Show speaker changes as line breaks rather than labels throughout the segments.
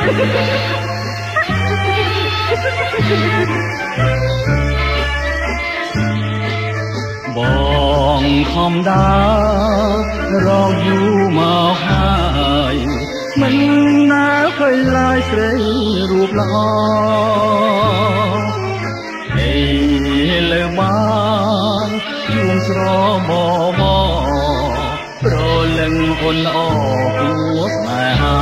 បងធម្មតារកយូរមកហើយមិនណាឃើញឡើយស្រីរូបល្អអេលើបានជួងស្រមប្រលឹងអូនអគួរស្នេហា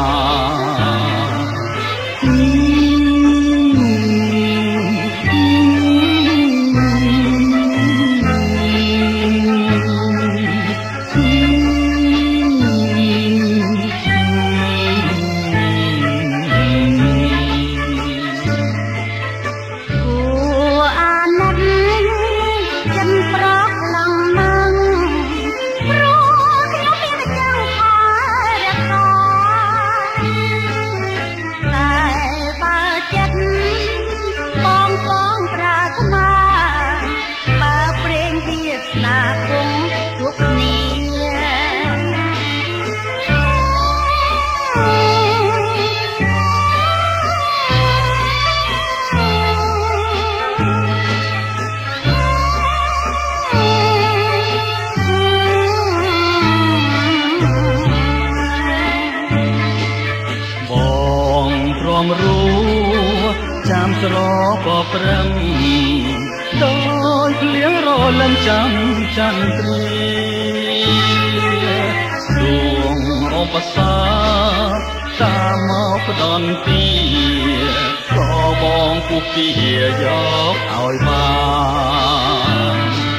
รู้จามស្រក៏ប្រឹងដោយភ្លៀងរលឹមចាំចន្ទ្រីស្ទួងឧបសាតាមមកផ្ដន់ទីក៏បងពុះពីយកឲ្យបាន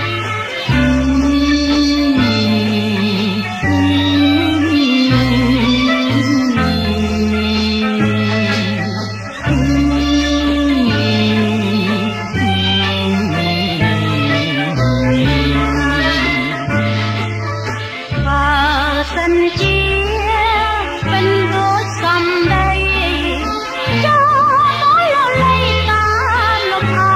សិនជាเป็นដូចសំដីចូលមកលលៃតាមលំអ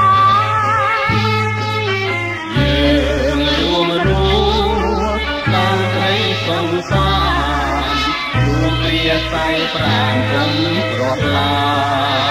យើងរួមរស់តាមក្តីសង្សាររួមគ្រាសៃប្រាំគុំរត់ឡា